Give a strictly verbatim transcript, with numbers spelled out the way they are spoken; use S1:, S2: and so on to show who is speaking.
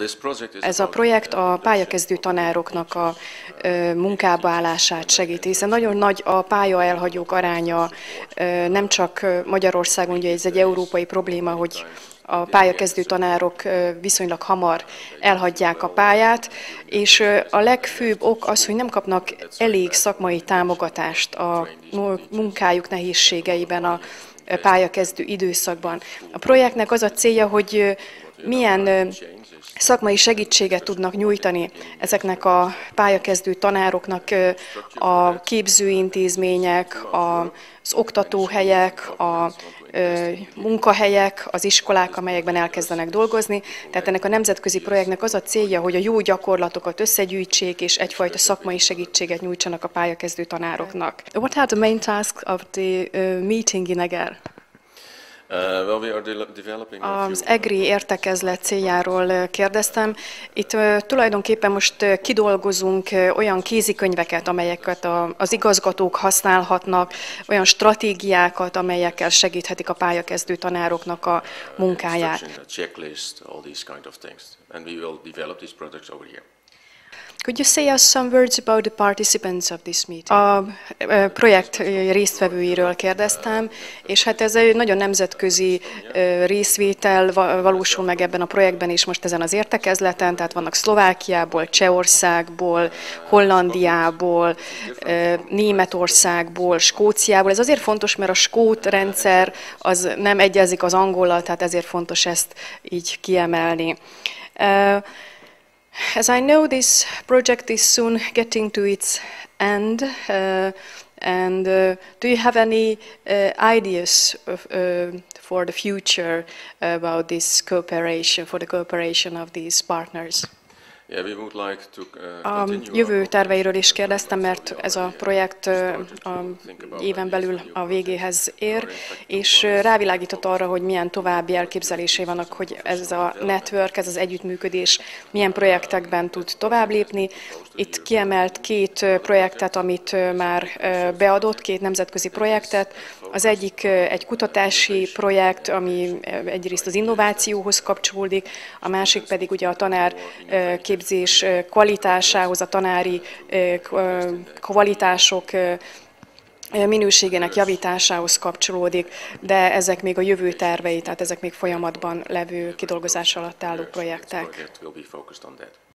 S1: Ez a projekt a pályakezdő tanároknak a munkába állását segíti, hiszen nagyon nagy a pálya elhagyók aránya, nem csak Magyarországon, ugye ez egy európai probléma, hogy a pályakezdő tanárok viszonylag hamar elhagyják a pályát, és a legfőbb ok az, hogy nem kapnak elég szakmai támogatást a munkájuk nehézségeiben, a pályakezdő időszakban. A projektnek az a célja, hogy milyen szakmai segítséget tudnak nyújtani ezeknek a pályakezdő tanároknak a képzőintézmények, az oktatóhelyek, a munkahelyek, az iskolák, amelyekben elkezdenek dolgozni. Tehát ennek a nemzetközi projektnek az a célja, hogy a jó gyakorlatokat összegyűjtsék, és egyfajta szakmai segítséget nyújtsanak a pályakezdő tanároknak. What are the main tasks of the uh, meeting in Eger? Az egri értekezlet céljáról kérdeztem. Itt tulajdonképpen most kidolgozunk olyan kézikönyveket, amelyeket az igazgatók használhatnak, olyan stratégiákat, amelyekkel segíthetik a pályakezdő tanároknak a munkáját. Could you say us some words about the participants of this meeting? A projekt résztvevőiről kérdeztem, és hát ez egy nagyon nemzetközi részvétel valósul meg ebben a projektben is most ezen az értekezleten, tehát vannak Szlovákiából, Csehországból, Hollandiából, Németországból, Skóciából. Ez azért fontos, mert a skót rendszer az nem egyezik az angollal, tehát ezért fontos ezt így kiemelni. As I know, this project is soon getting to its end, uh, and uh, do you have any uh, ideas of, uh, for the future about this cooperation, for the cooperation of these partners? A jövő terveiről is kérdeztem, mert ez a projekt a éven belül a végéhez ér, és rávilágított arra, hogy milyen további elképzelései vannak, hogy ez a network, ez az együttműködés milyen projektekben tud tovább lépni. Itt kiemelt két projektet, amit már beadott, két nemzetközi projektet. Az egyik egy kutatási projekt, ami egyrészt az innovációhoz kapcsolódik, a másik pedig ugye a tanárképzés kvalitásához, a tanári kvalitások minőségének javításához kapcsolódik, de ezek még a jövő tervei, tehát ezek még folyamatban levő, kidolgozás alatt álló projektek.